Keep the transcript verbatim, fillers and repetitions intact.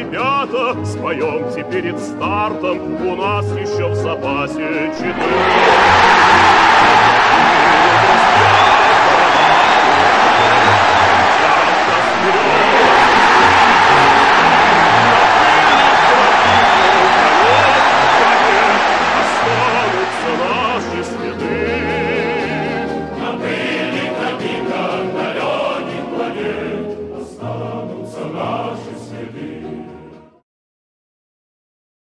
ребята, споемте перед стартом, у нас еще в запасе четыре.